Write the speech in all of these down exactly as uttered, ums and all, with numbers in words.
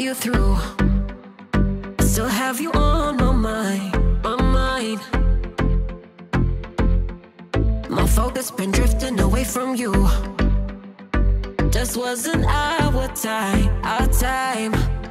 you through. I still have you on my mind, my mind. My focus been drifting away from you. Just wasn't our time, our time.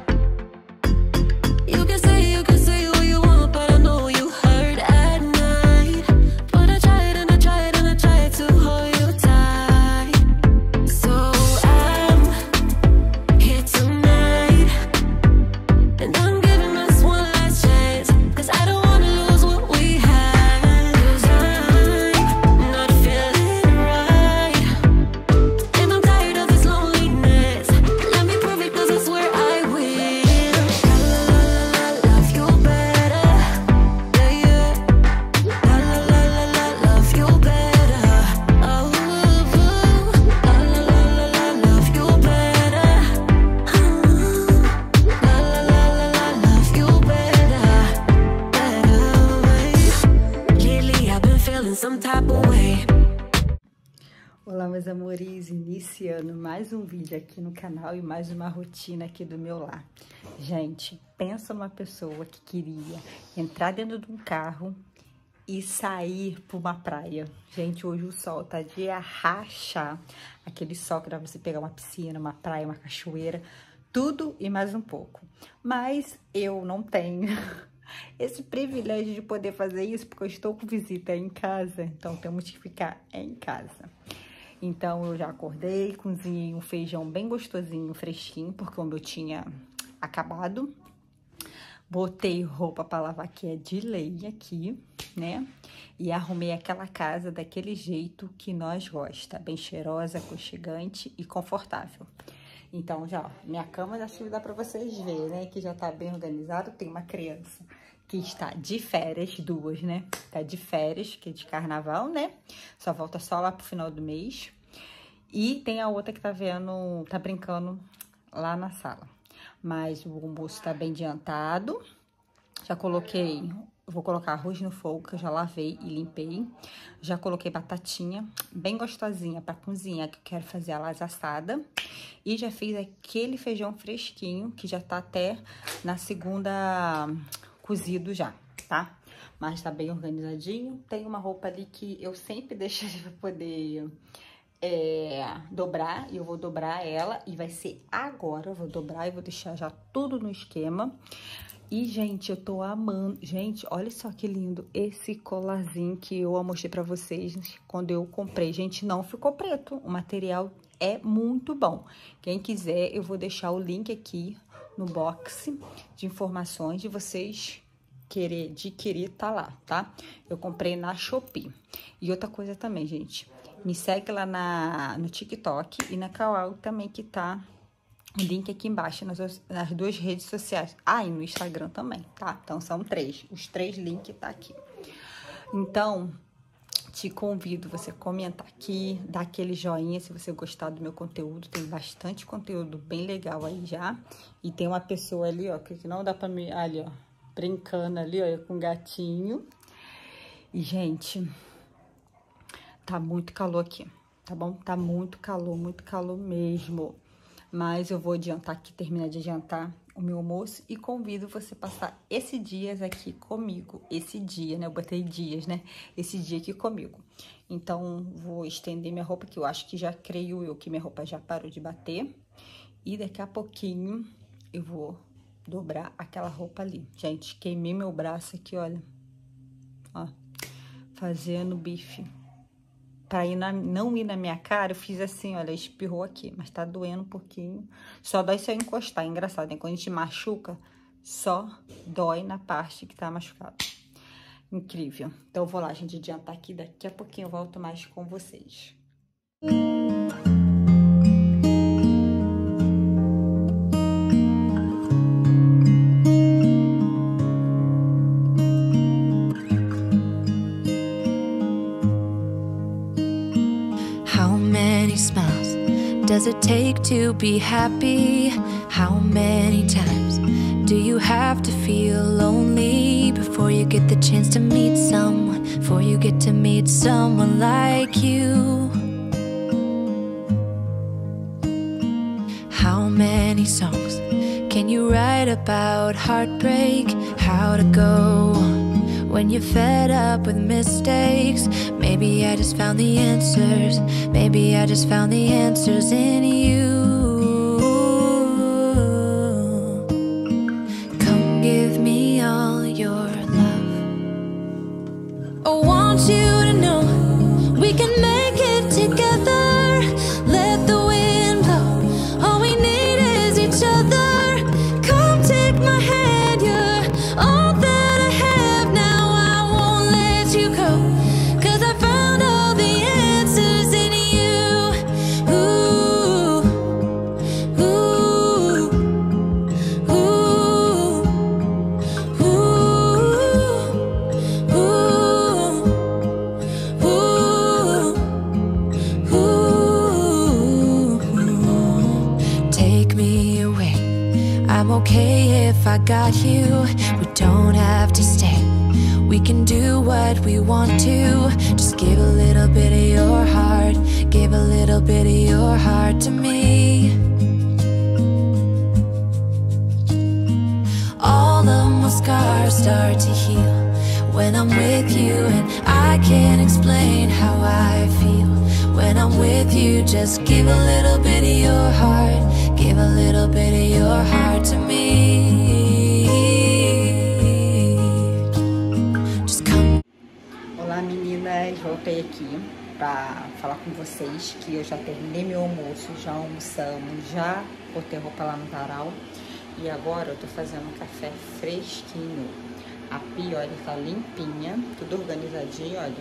You can say, you can say what you want, but I know you hurt at night. But I tried and I tried and I tried to hold you tight. So I'm here tonight, and I'm giving us one last chance, cause I don't wanna lose what we had. Cause I'm not feeling right, and I'm tired of this loneliness. Let me prove it, cause I swear I will. Love you better, yeah, yeah. La la la la la, love you better. Oh, la la la la la, love you better. La la la la la, love you better, better. Lately I've been feeling some type of way. Olá, meus amores, iniciando mais um vídeo aqui no canal e mais uma rotina aqui do meu lar. Gente, pensa uma pessoa que queria entrar dentro de um carro e sair para uma praia. Gente, hoje o sol tá de arrachar, aquele sol que dá pra você pegar uma piscina, uma praia, uma cachoeira, tudo e mais um pouco. Mas eu não tenho esse privilégio de poder fazer isso, porque eu estou com visita em casa, então temos que ficar em casa. Então, eu já acordei, cozinhei um feijão bem gostosinho, fresquinho, porque o meu tinha acabado. Botei roupa para lavar, que é de lei aqui, né? E arrumei aquela casa daquele jeito que nós gosta, bem cheirosa, aconchegante e confortável. Então, já, ó, minha cama, acho que dá para vocês verem, né? Que já tá bem organizado. Tem uma criança que está de férias, duas, né? Tá de férias, que é de carnaval, né? Só volta só lá pro final do mês. E tem a outra que tá vendo, tá brincando lá na sala. Mas o almoço tá bem adiantado. Já coloquei, vou colocar arroz no fogo, que eu já lavei e limpei. Já coloquei batatinha, bem gostosinha pra cozinhar, que eu quero fazer ela assada. E já fiz aquele feijão fresquinho, que já tá até na segunda cozido já, tá? Mas tá bem organizadinho. Tem uma roupa ali que eu sempre deixo pra poder é, dobrar, e eu vou dobrar ela, e vai ser agora. Eu vou dobrar e vou deixar já tudo no esquema. E, gente, eu tô amando. Gente, olha só que lindo esse colarzinho que eu mostrei pra vocês quando eu comprei. Gente, não ficou preto. O material é muito bom. Quem quiser, eu vou deixar o link aqui no box de informações de vocês querer adquirir, tá lá, tá? Eu comprei na Shopee. E outra coisa também, gente, me segue lá na, no TikTok e na Kawaii também, que tá o link aqui embaixo nas, nas duas redes sociais. Ah, e no Instagram também, tá? Então, são três. Os três links tá aqui. Então, te convido você comentar aqui, dar aquele joinha se você gostar do meu conteúdo. Tem bastante conteúdo bem legal aí já. E tem uma pessoa ali, ó, que não dá pra me... Ali, ó, brincando ali, ó, com o gatinho. E, gente, tá muito calor aqui, tá bom? Tá muito calor, muito calor mesmo. Mas eu vou adiantar aqui, terminar de adiantar o meu almoço, e convido você a passar esses dias aqui comigo. Esse dia, né? Eu botei dias, né? Esse dia aqui comigo. Então, vou estender minha roupa, que eu acho que já creio eu que minha roupa já parou de bater. E daqui a pouquinho eu vou dobrar aquela roupa ali. Gente, queimei meu braço aqui, olha. Ó, fazendo bife. Pra ir na, não ir na minha cara, eu fiz assim, olha, espirrou aqui, mas tá doendo um pouquinho. Só dói se eu encostar, é engraçado, né? Quando a gente machuca, só dói na parte que tá machucada. Incrível. Então, eu vou lá, gente, adiantar aqui, daqui a pouquinho eu volto mais com vocês. Does it take to be happy? How many times do you have to feel lonely before you get the chance to meet someone, before you get to meet someone like you? How many songs can you you write about heartbreak, how to go when you're fed up with mistakes. Maybe I just found the answers. Maybe I just found the answers in you. Come give me all your love. I want you to know we can make it together. Let the wind blow. All we need is each other. Come take my hand, you're all that I have now. I won't let you go, 'cause I found all the answers in you. Ooh, ooh, ooh, ooh, ooh, ooh. Take me away. I'm okay if I got you. We don't have to stay. We can do what we want to. Just give a little bit of your heart. Give a little bit of your heart to me. All of my scars start to heal when I'm with you, and I can't explain how I feel when I'm with you. Just give a little bit of your heart. Give a little bit of your heart to me. Just come. Olá meninas, voltei aqui pra falar com vocês que eu já terminei meu almoço, já almoçamos, já botei roupa lá no varal e agora eu tô fazendo um café fresquinho. A pia, olha, tá limpinha, tudo organizadinho, olha.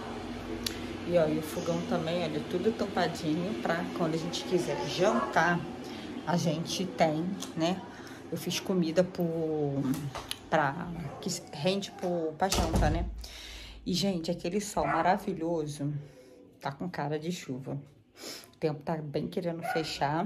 E olha, o fogão também, olha, tudo tampadinho pra quando a gente quiser jantar, a gente tem, né? Eu fiz comida por, pra, que rende por, pra janta, né? E, gente, aquele sol maravilhoso tá com cara de chuva. O tempo tá bem querendo fechar,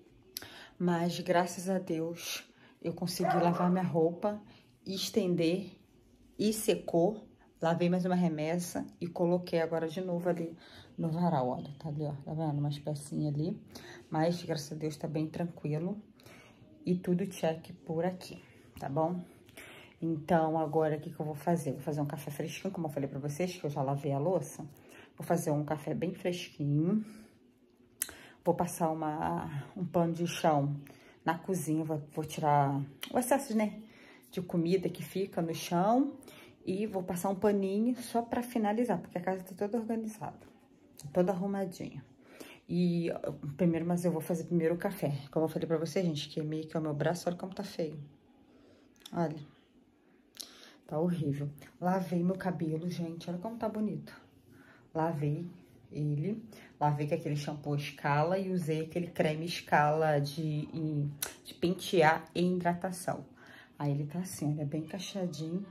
mas graças a Deus eu consegui lavar minha roupa, estender e secou. Lavei mais uma remessa e coloquei agora de novo ali no varal, olha, tá ali, ó, tá vendo? Umas pecinhas ali, mas graças a Deus tá bem tranquilo e tudo check por aqui, tá bom? Então, agora, o que que eu vou fazer? Vou fazer um café fresquinho, como eu falei pra vocês, que eu já lavei a louça. Vou fazer um café bem fresquinho. Vou passar uma, um pano de chão na cozinha, vou, vou tirar o excesso, né, de comida que fica no chão. E vou passar um paninho só pra finalizar, porque a casa tá toda organizada, toda arrumadinha. E primeiro, mas eu vou fazer primeiro o café. Como eu falei pra vocês, gente, queimei aqui o meu braço, olha como tá feio. Olha, tá horrível. Lavei meu cabelo, gente, olha como tá bonito. Lavei ele, lavei com aquele shampoo Scala e usei aquele creme Scala de, de pentear e hidratação. Aí ele tá assim, olha, bem encaixadinho.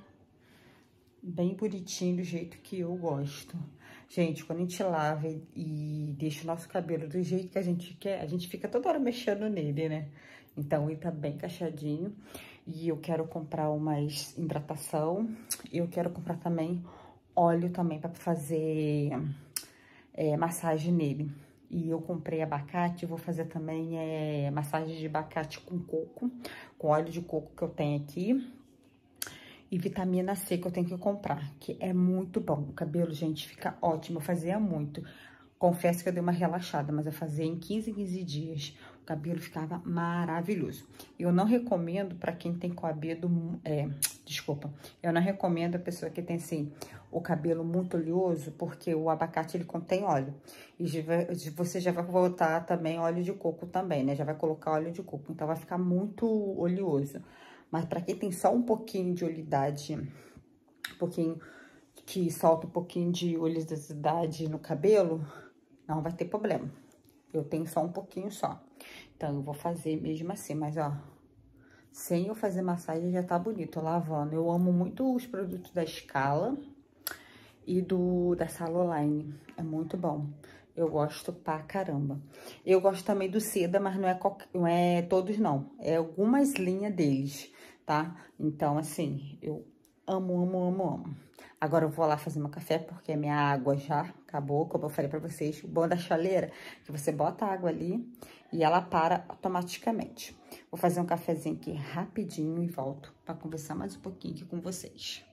Bem bonitinho, do jeito que eu gosto. Gente, quando a gente lava e, e deixa o nosso cabelo do jeito que a gente quer, a gente fica toda hora mexendo nele, né? Então, ele tá bem encaixadinho. E eu quero comprar umas hidratação. E eu quero comprar também óleo também pra fazer é, massagem nele. E eu comprei abacate, vou fazer também é, massagem de abacate com coco, com óleo de coco que eu tenho aqui. E vitamina C que eu tenho que comprar, que é muito bom. O cabelo, gente, fica ótimo. Eu fazia muito. Confesso que eu dei uma relaxada, mas eu fazia em quinze em quinze dias. O cabelo ficava maravilhoso. Eu não recomendo para quem tem cabelo... É, desculpa. Eu não recomendo a pessoa que tem, assim, o cabelo muito oleoso, porque o abacate, ele contém óleo. E você já vai botar também óleo de coco também, né? Já vai colocar óleo de coco. Então, vai ficar muito oleoso. Mas para quem tem só um pouquinho de oleosidade, um pouquinho que solta um pouquinho de oleosidade no cabelo, não vai ter problema. Eu tenho só um pouquinho só. Então, eu vou fazer mesmo assim, mas ó, sem eu fazer massagem já tá bonito, lavando. Eu amo muito os produtos da Scala e do da Saloline, é muito bom. Eu gosto pra caramba. Eu gosto também do Seda, mas não é, não é todos não, é algumas linhas deles. Tá? Então, assim, eu amo, amo, amo, amo. Agora eu vou lá fazer meu café, porque a minha água já acabou, como eu falei pra vocês. O bom da chaleira, que você bota a água ali e ela para automaticamente. Vou fazer um cafezinho aqui rapidinho e volto para conversar mais um pouquinho aqui com vocês.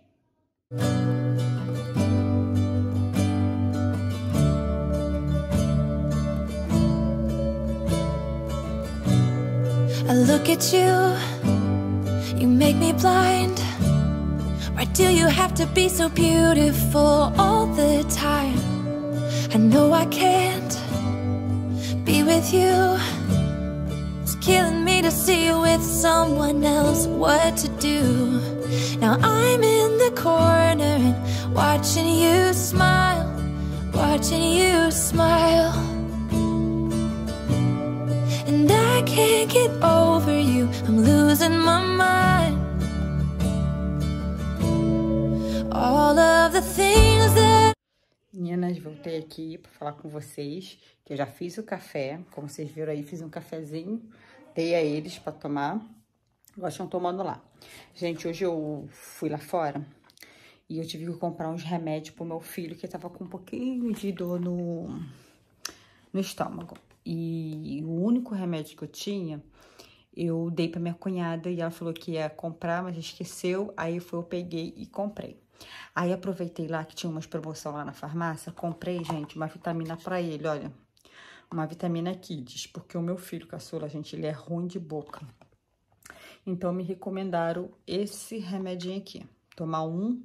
I look at you, you make me blind. Why do you have to be so beautiful all the time? I know I can't be with you. It's killing me to see you with someone else. What to do? Now I'm in the corner and watching you smile, watching you smile. And I can't get over you, I'm losing my mind. All of the things that... Meninas, voltei aqui para falar com vocês que eu já fiz o café, como vocês viram aí, fiz um cafezinho, dei a eles para tomar, agora estão tomando lá. Gente, hoje eu fui lá fora e eu tive que comprar uns remédios pro meu filho que tava com um pouquinho de dor no, no estômago. E o único remédio que eu tinha, eu dei pra minha cunhada e ela falou que ia comprar, mas esqueceu. Aí foi, eu peguei e comprei. Aí aproveitei lá que tinha umas promoções lá na farmácia, comprei, gente, uma vitamina pra ele, olha. Uma vitamina Kids, porque o meu filho caçula, gente, ele é ruim de boca. Então me recomendaram esse remedinho aqui. Tomar um,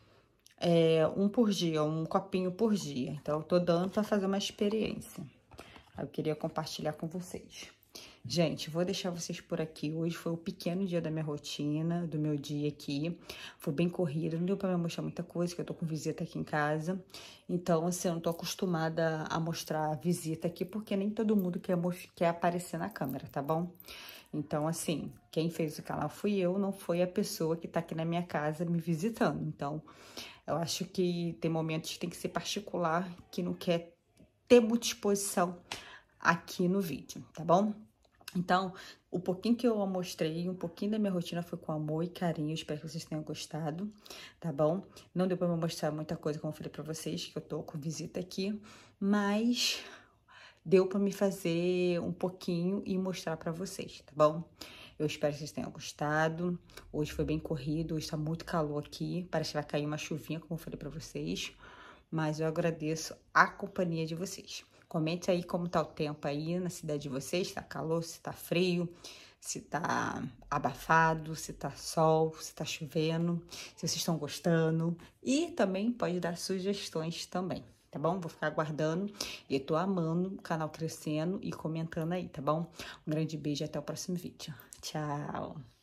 é, um por dia, um copinho por dia. Então eu tô dando pra fazer uma experiência. Eu queria compartilhar com vocês. Gente, vou deixar vocês por aqui. Hoje foi o pequeno dia da minha rotina, do meu dia aqui. Foi bem corrido, não deu pra me mostrar muita coisa, que eu tô com visita aqui em casa. Então, assim, eu não tô acostumada a mostrar a visita aqui, porque nem todo mundo quer, quer aparecer na câmera, tá bom? Então, assim, quem fez o canal fui eu, não foi a pessoa que tá aqui na minha casa me visitando. Então, eu acho que tem momentos que tem que ser particular, que não quer ter muita exposição aqui no vídeo, tá bom? Então, o pouquinho que eu mostrei, um pouquinho da minha rotina foi com amor e carinho. Espero que vocês tenham gostado, tá bom? Não deu pra me mostrar muita coisa, como eu falei pra vocês, que eu tô com visita aqui, mas deu pra me fazer um pouquinho e mostrar pra vocês, tá bom? Eu espero que vocês tenham gostado. Hoje foi bem corrido, hoje tá muito calor aqui, parece que vai cair uma chuvinha, como eu falei pra vocês. Mas eu agradeço a companhia de vocês. Comente aí como tá o tempo aí na cidade de vocês, se tá calor, se tá frio, se tá abafado, se tá sol, se tá chovendo, se vocês estão gostando. E também pode dar sugestões também, tá bom? Vou ficar aguardando e eu tô amando o canal crescendo e comentando aí, tá bom? Um grande beijo e até o próximo vídeo. Tchau!